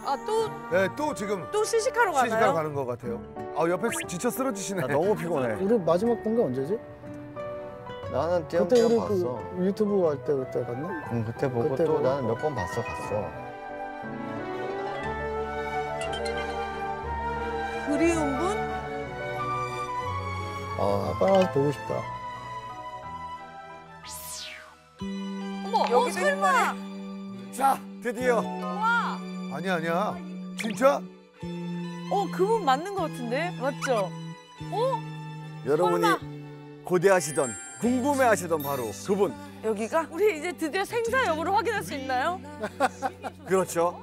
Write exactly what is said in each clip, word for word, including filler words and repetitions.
아, 또? 네, 또 지금 또 시식하러 가나요? 시식하러 가는 것 같아요. 아, 옆에 지쳐 쓰러지시네. 나 너무 피곤해. 우리 마지막 본 게 언제지? 나는 그때 띄엄띄엄 우리 봤어. 그 유튜브 할 때 그때 갔나? 응, 그때 보고 그때 또 보고. 나는 몇 번 봤어, 갔어. 그리운 분? 아, 빨리 가서 보고 싶다. 어머, 여기도 어, 설마. 자, 드디어. 와. 아니야, 아니야. 진짜? 어, 그분 맞는 것 같은데? 맞죠? 어? 여러분이 설마. 고대하시던, 궁금해하시던 바로 그분. 여기가? 우리 이제 드디어 생사 여부를 확인할 수 있나요? 그렇죠.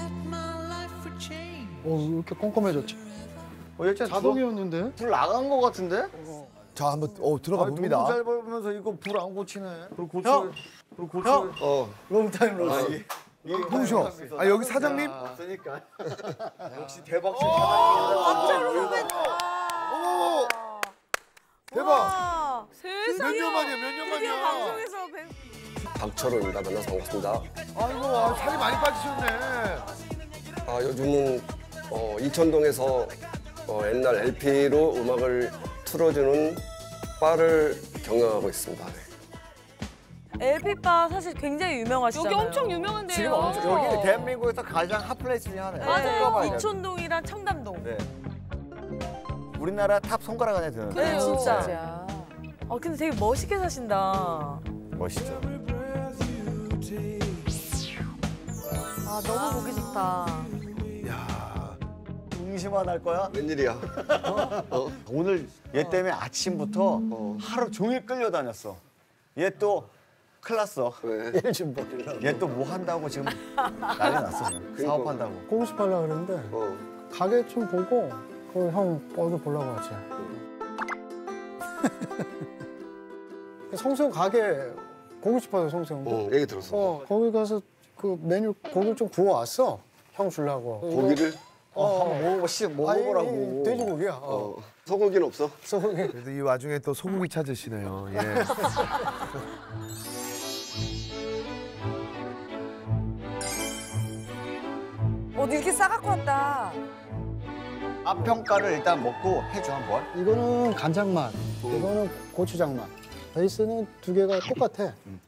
어, 왜 이렇게 꼼꼼해졌지? 어, 일단 자동이었는데? 불 나간 것 같은데? 자, 한번 어, 들어가 봅니다. 너무 잘 보면서 이거 불 안 고치네. 불 고치. 형! 불 고치. 형! 어. 롱타임 로스. 누구셔? 아, 여기 사장님? 그러니까. 역시 대박집 박찬호 선배. 어머! 대박! 와, 세상에. 몇 년 만이야, 몇 년 드디어 만이야. 방송에서 뵌. 박철호입니다. 만나서 반갑습니다. 아이고, 아, 살이 많이 빠지셨네. 아, 요즘은 어, 이천동에서 어, 옛날 엘피로 음악을 틀어주는 바를 경영하고 있습니다. 네. 엘피바 사실 굉장히 유명하시잖아요. 여기 엄청 유명한데요. 지금 엄청 여기 대한민국에서 가장 핫플레이스 중에 하나예요. 맞아요. 네. 이촌동이랑 청담동. 네. 우리나라 탑 손가락 안에 드는. 네, 진짜. 진짜. 어, 근데 되게 멋있게 사신다. 멋있죠. 아, 너무 보기 좋다. 야, 응시만 할 거야? 웬일이야? 어? 오늘 얘 때문에 아침부터 어. 하루 종일 끌려다녔어. 얘 또 큰일 났어. 왜? 일좀 먹이려고. 얘 또 뭐 한다고 지금 난리 났어. 지금. 그러니까. 사업한다고. 보고 싶어 하려고 그랬는데 어. 가게 좀 보고 그 형 얼굴 보려고 하지. 성수형 가게 보고 싶어요, 성수형. 어, 얘기 들었어. 어, 거기 가서 그 메뉴 고기를 좀 구워왔어. 형 주려고. 고기를? 어, 한번 먹어보, 씨, 먹어보라고. 아니, 돼지고기야. 어. 어. 소고기는 없어? 소고기. 그래도 이 와중에 또 소고기 찾으시네요. 예. 어, 이렇게 싸갖고 왔다. 앞평가를 일단 먹고 해줘 한번. 이거는 간장 맛, 이거는 고추장 맛. 베이스는 두 개가 똑같아.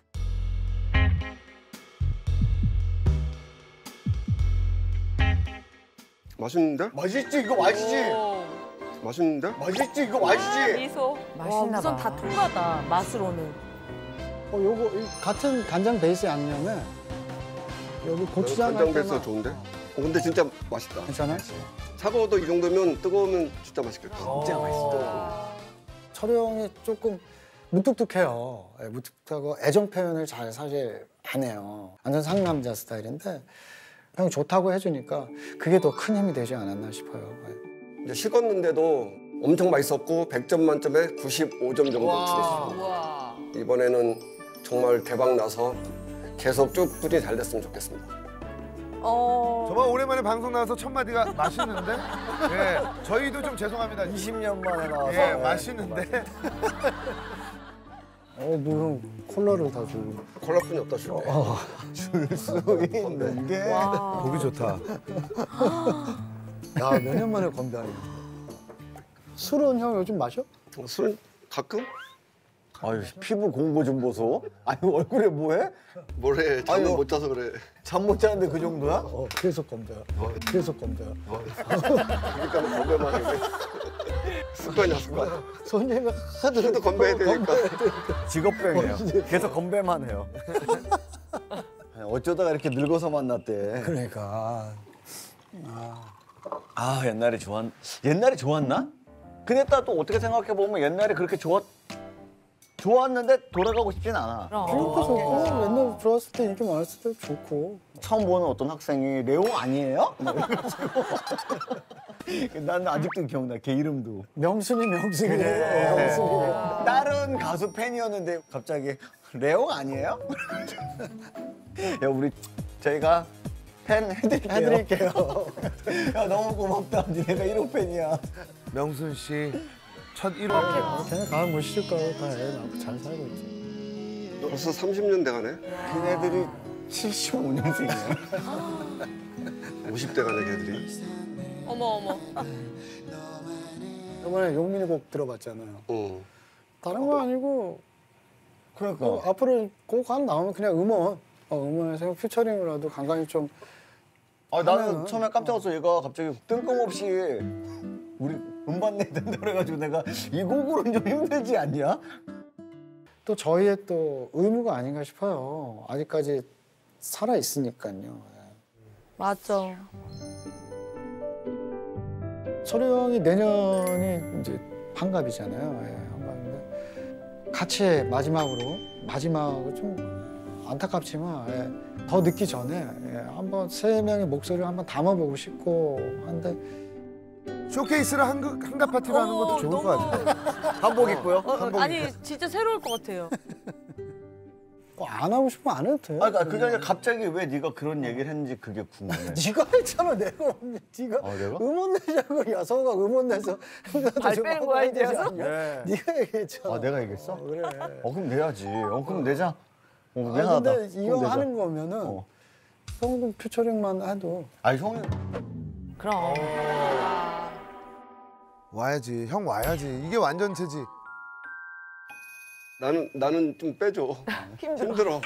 맛있는데? 맛있지? 이거 맛있지? 맛있는데? 맛있지? 이거 맛있지? 미소. 맛있나 우선 봐. 다 통과다, 맛으로는. 어, 요거 이 같은 간장 베이스 양념에 여기 고추장 간장 할 베이스가 때만 좋은데? 어, 근데 진짜 맛있다. 괜찮아? 차가워도 이 정도면 뜨거우면 진짜 맛있겠다. 진짜 맛있어. 철호 형이 조금 무뚝뚝해요. 예, 무뚝뚝하고 애정 표현을 잘 사실 안 해요. 완전 상남자 스타일인데 형 좋다고 해주니까 그게 더 큰 힘이 되지 않았나 싶어요. 예. 이제 식었는데도 엄청 맛있었고 백 점 만점에 구십오 점 정도 주었습니다. 와. 이번에는 정말 대박 나서 계속 쭉 꾸준히 잘 됐으면 좋겠습니다. 어. 정말 오랜만에 방송 나와서 첫 마디가 맛있는데? 예, 저희도 좀 죄송합니다. 이십 년 만에 나와서. 예, 맛있는데. 어, 뭐 형 콜라를 다 주고. 콜라뿐이 없다 줄게. 줄수 있는 게. 와. 보기 좋다. 야, 몇 년 만에 건배하네. 술은 형 요즘 마셔? 어, 술 가끔? 아유, 피부 공부 좀 보소. 아니, 얼굴에 뭐해? 뭐래, 잠을 아유. 못 자서 그래. 잠 못 자는데 그 정도야? 어, 계속 건배야. 계속 건배야. 그러니까 건배만 해. 습관이야, 습관. 손님이 하도 술도 건배해야 되니까. 직업병이에요. 계속 건배만 해요. 어쩌다가 이렇게 늙어서 만났대. 그러니까. 아, 옛날에 좋았, 옛날에 좋았나? 근데 또 어떻게 생각해보면 옛날에 그렇게 좋았, 좋았는데 돌아가고 싶진 않아. 그것도 좋고 옛날 좋았을 때 인기 많았을 때 좋고. 처음 보는 어떤 학생이 레오 아니에요? 막 이래가지고. 난 아직도 기억나, 걔 이름도. 명순이 명순이. 그래. 명순이. 다른 가수 팬이었는데 갑자기 레오 아니에요? 야, 우리 저희가 팬 해드릴게요. 해드릴게요. 야, 너무 고맙다. 니네가 일 호 팬이야. 명순 씨 첫 일 호. 걔네 가을 못 쉴 거고 다 애 낳고 잘 살고 있지. 벌써 삼십 년 돼가네. 걔네들이 칠십오 년생이야. 오십 대 가네 걔들이. 어머 어머. 이번에 용민이 곡 들어봤잖아요. 어. 다른 거 아니고 그러니까. 어, 앞으로 곡 하나 나오면 그냥 음원, 어, 음원에서 피처링이라도 간간히 좀 아, 나는 하면은- 처음에 깜짝 놀랐어. 얘가 갑자기 뜬금없이 우리 음반 내야 된다 그래가지고 내가 이 곡으로는 좀 힘들지 않냐? 또 저희의 또 의무가 아닌가 싶어요. 아직까지 살아 있으니까요. 맞죠. 철우 형이 내년이 이제 환갑이잖아요. 예, 환갑인데 같이 마지막으로 마지막으로 좀 안타깝지만 예, 더 늦기 전에 예, 한번 세 명의 목소리를 한번 담아보고 싶고 한데 쇼케이스를 한가, 한가 파티로 하는 것도 좋을 것 같아요. 한복 입고요? 어, 어, 아니 진짜 새로울 것 같아요. 뭐 안 하고 싶으면 안 해도 돼요. 아, 그러니까 그게 아니라 갑자기 왜 네가 그런 얘기를 했는지 그게 궁금해. 네가 했잖아. 내가 언제 네가 아, 내가? 음원 내자고 여성가 음원 내서 발 빼는 거야, 이제서? 네. 네가 얘기했잖아. 아, 내가 얘기했어? 어, 그래. 어, 그럼 내야지. 어, 그럼 내자. 어, 아, 미안하다. 근데 이거 그럼 내자. 하는 거면은 어. 형도 퓨처링만 해도 아니, 형이 그럼. 와야지, 형 와야지. 이게 완전체지. 나는 나는 좀 빼줘. 힘들어.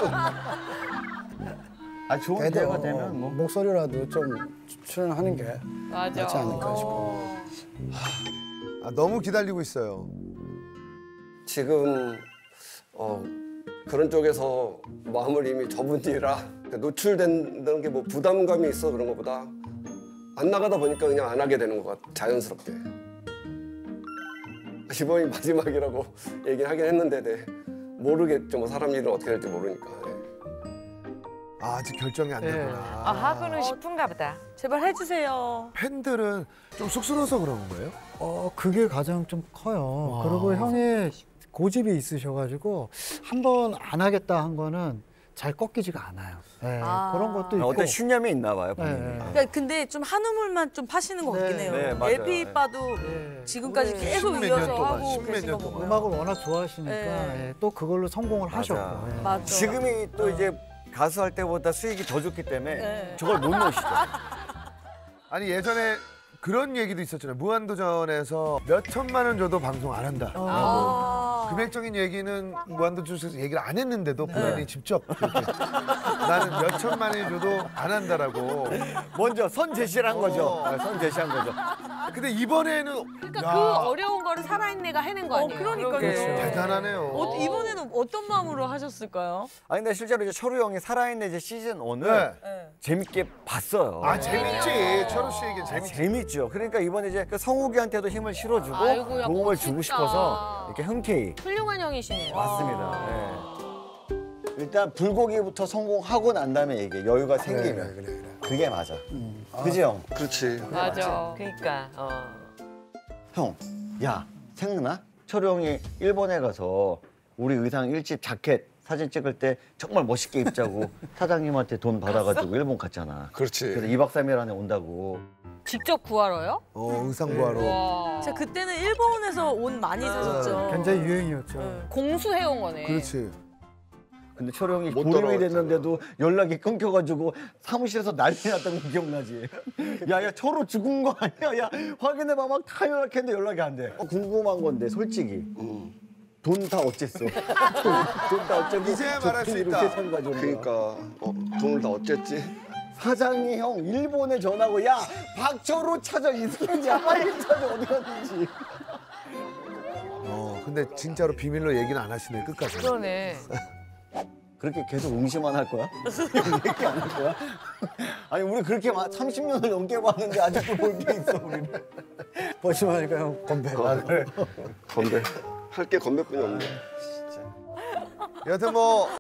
아, 좋은 애들 기회가 되면 뭐. 목소리라도 좀 출연하는 게 맞아. 낫지 않을까 싶어. 아, 너무 기다리고 있어요. 지금 어, 그런 쪽에서 마음을 이미 접은 뒤라 노출된다는 게 뭐 부담감이 있어 그런 것보다 안 나가다 보니까 그냥 안 하게 되는 것 같아. 자연스럽게. 이번이 마지막이라고 얘기하긴 했는데 네. 모르겠죠. 뭐 사람 일은 어떻게 될지 모르니까. 네. 아, 아직 결정이 안 됐구나. 아, 하고는 싶은가 보다. 제발 해주세요. 팬들은 좀 쑥스러워서 그런 거예요? 어 그게 가장 좀 커요. 그리고 형이 고집이 있으셔가지고 한 번 안 하겠다 한 거는 잘 꺾이지가 않아요. 네, 아. 그런 것도 있고. 어떤 신념이 있나 봐요, 본인이. 네. 그러니까 근데 좀 한우물만 좀 파시는 것 같긴 네. 해요. 네, 맞아요. 엘피 네. 빠도 네. 지금까지 우리 계속 십몇 이어서 년 동안, 하고 십몇 계신 년 거 동안. 보면. 음악을 워낙 좋아하시니까 네. 예, 또 그걸로 성공을 하셨고. 예. 맞아. 지금이 또 이제 가수 할 때보다 수익이 더 좋기 때문에 네. 저걸 못 놓으시죠. 아니, 예전에 그런 얘기도 있었잖아요. 무한도전에서 몇 천만 원 줘도 방송 안 한다. 아. 금액적인 얘기는 무한도전에서 얘기를 안 했는데도 본인이 직접 이렇게 나는 몇 천만 원이 줘도 안 한다라고. 먼저 선 제시를 한 거죠. 어. 아, 선 제시한 거죠. 근데 이번에는 그러니까 야, 그 어려운 거를 살아있네가 해낸 거 어, 아니에요? 그러니까요. 그렇죠. 대단하네요. 어, 이번에는 어떤 마음으로 하셨을까요? 아니 근데 실제로 이제 철우 형이 살아있는 이제 시즌 일을 네. 네. 재밌게 봤어요. 아, 재밌지. 철우 씨에게 아, 재밌지. 재밌죠. 그러니까 이번에 이제 그 성욱이한테도 힘을 실어주고 아이고야, 도움을 멋있다. 주고 싶어서 이렇게 흔쾌히 훌륭한 형이시네요. 왔습니다. 네. 일단 불고기부터 성공하고 난 다음에 얘기해. 여유가 그래, 생기면. 그래, 그래, 그래. 그게 맞아. 그지 형? 그렇지. 맞아. 그러니까. 어. 형, 야 생각나? 철우 형이 일본에 가서 우리 의상 일집 자켓 사진 찍을 때 정말 멋있게 입자고 사장님한테 돈 받아가지고 일본 갔잖아. 그렇지. 그래서 이 박 삼 일 안에 온다고. 직접 구하러요? 어, 의상 구하러. 와. 제가 그때는 일본에서 옷 많이 사셨죠. 굉장히 유행이었죠. 네. 공수해온 거네. 그렇지. 근데 철우 형이 못 보름이 돌아왔잖아. 됐는데도 연락이 끊겨가지고 사무실에서 난리 났던 거 기억나지? 야, 야, 철우 죽은 거 아니야? 야, 확인해봐. 막 다 연락했는데 연락이 안 돼. 어, 궁금한 건데, 솔직히. 돈 다 어쨌어? 돈 다 어쩌고 이제야 말할 수 이렇게 있다. 선 가지고. 그러니까 어, 돈을 다 어쨌지? 사장이 형 일본에 전화하고 야 박철우 찾아 이 새끼야 빨리 찾아 어디 갔는지. 어, 근데 진짜로 비밀로 얘기는 안 하시네, 끝까지. 그러네. 그렇게 계속 응시만 할 거야? 얘기 안 할 거야? 아니 우리 그렇게 삼십 년을 넘게 봤는데 아직도 볼 게 있어 우리는. 버시마니까 형 건배. 아, 그래. 건배. 할 게 건배뿐이 없네. 여튼 뭐